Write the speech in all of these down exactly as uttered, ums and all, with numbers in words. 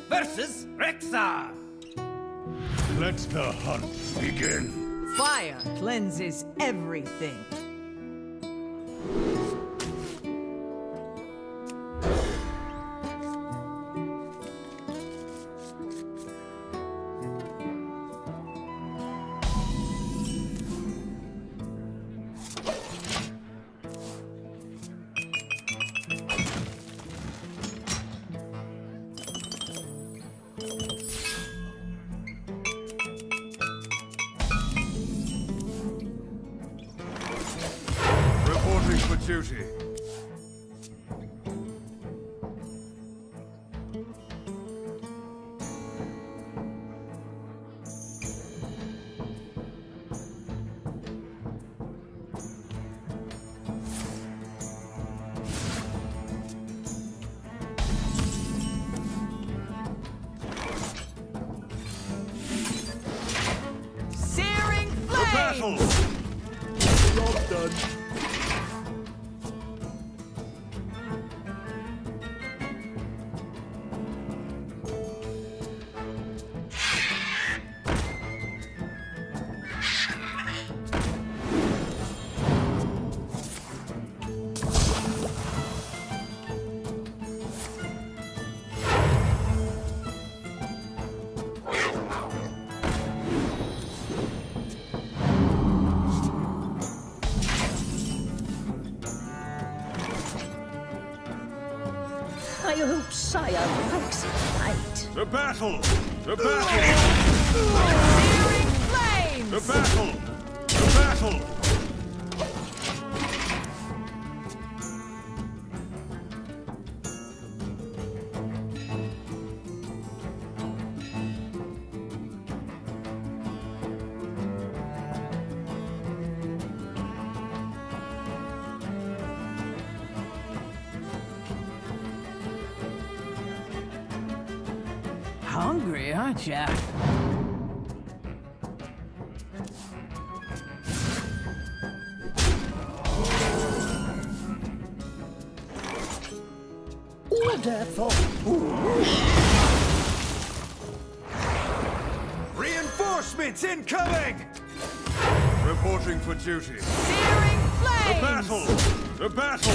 versus Rexxar. Let the hunt begin. Fire cleanses everything. For duty. Searing flames! For battle! Job done. I hope Sire likes it right. The battle! The battle! Searing flames! The battle! The battle! Hungry, aren't ya? Order for Reinforcements incoming! Reporting for duty. Searing flames! The battle! The battle!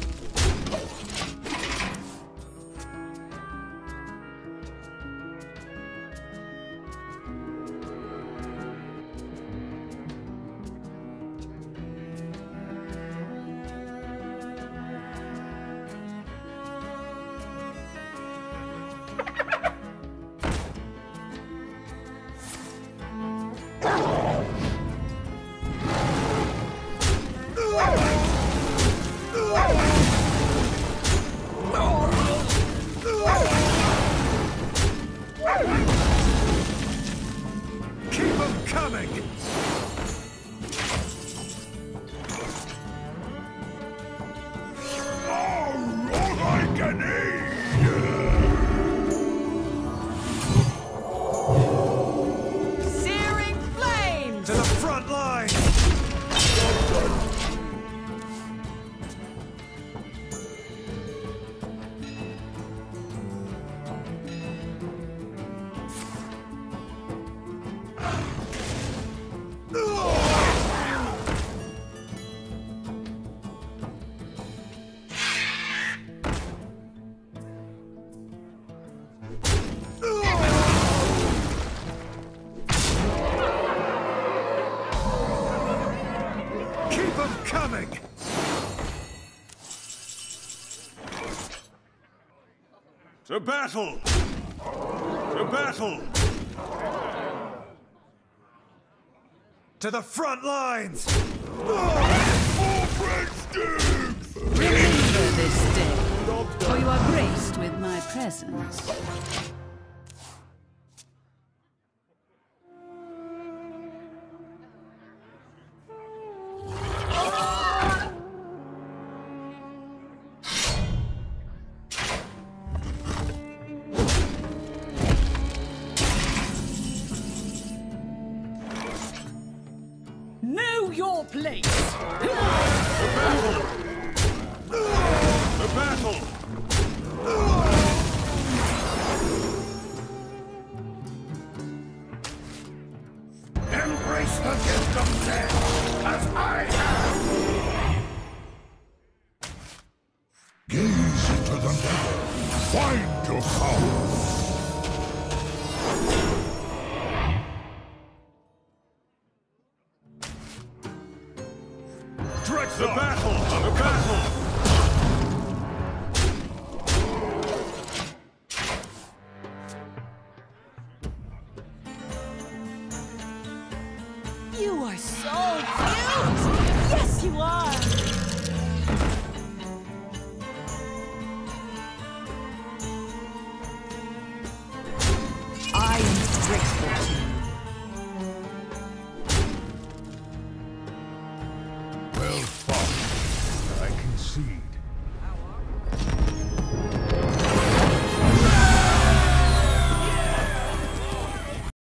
Keep them coming! All I can eat! Searing flames! To the front line! Keep them coming! To battle! To battle! To the front lines! Remember this day, for you are graced with my presence. Know your place! The battle! The battle! Embrace the gift of death, as I have! Gaze into the nether. Find your power. The battle! The battle! You are so cute! Yes, you are! I am grateful to you.